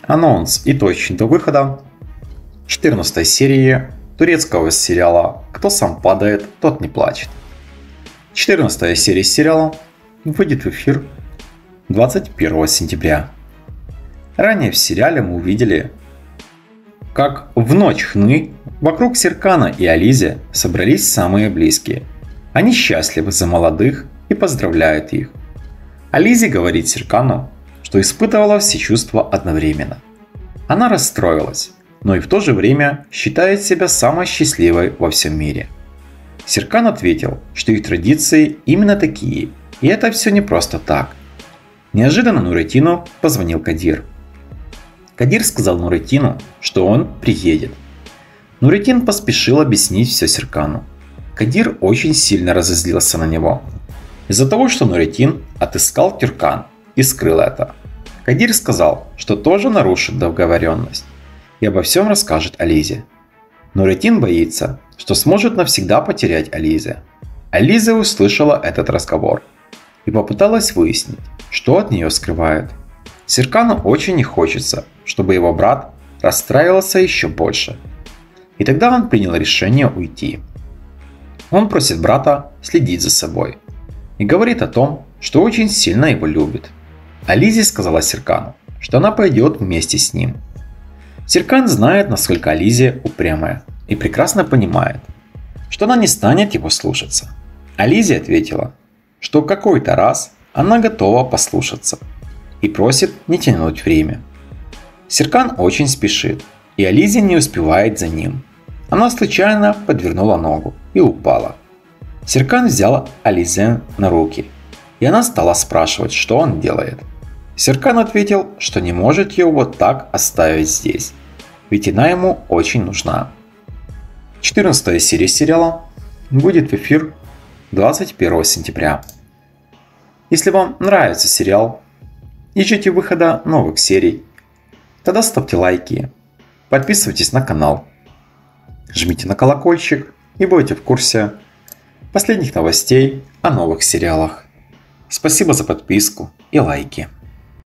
анонс и точно до выхода 14 серии турецкого сериала «Кто сам падает, тот не плачет». 14 серия сериала выйдет в эфир 21 сентября. Ранее в сериале мы увидели, как в ночь хны вокруг Серкана и Ализе собрались самые близкие. Они счастливы за молодых и поздравляют их. Ализе говорит Серкану, что испытывала все чувства одновременно. Она расстроилась, но и в то же время считает себя самой счастливой во всем мире. Серкан ответил, что их традиции именно такие, и это все не просто так. Неожиданно Нуретину позвонил Кадир. Кадир сказал Нуретину, что он приедет. Нуретин поспешил объяснить все Серкану. Кадир очень сильно разозлился на него. Из-за того, что Нуретин отыскал Тюркан и скрыл это. Кадир сказал, что тоже нарушит договоренность и обо всем расскажет Ализе. Нуретин боится, что сможет навсегда потерять Ализе. Ализа услышала этот разговор и попыталась выяснить, что от нее скрывают. Серкану очень не хочется, чтобы его брат расстраивался еще больше. И тогда он принял решение уйти. Он просит брата следить за собой и говорит о том, что очень сильно его любит. Ализе сказала Серкану, что она пойдет вместе с ним. Серкан знает, насколько Ализе упрямая и прекрасно понимает, что она не станет его слушаться. Ализе ответила, что какой-то раз она готова послушаться и просит не тянуть время. Серкан очень спешит, и Ализе не успевает за ним. Она случайно подвернула ногу и упала. Серкан взял Ализе на руки, и она стала спрашивать, что он делает. Серкан ответил, что не может ее вот так оставить здесь, ведь она ему очень нужна. 14 серия сериала будет в эфир 21 сентября. Если вам нравится сериал и ждете выхода новых серий, тогда ставьте лайки, подписывайтесь на канал, жмите на колокольчик и будете в курсе последних новостей о новых сериалах. Спасибо за подписку и лайки.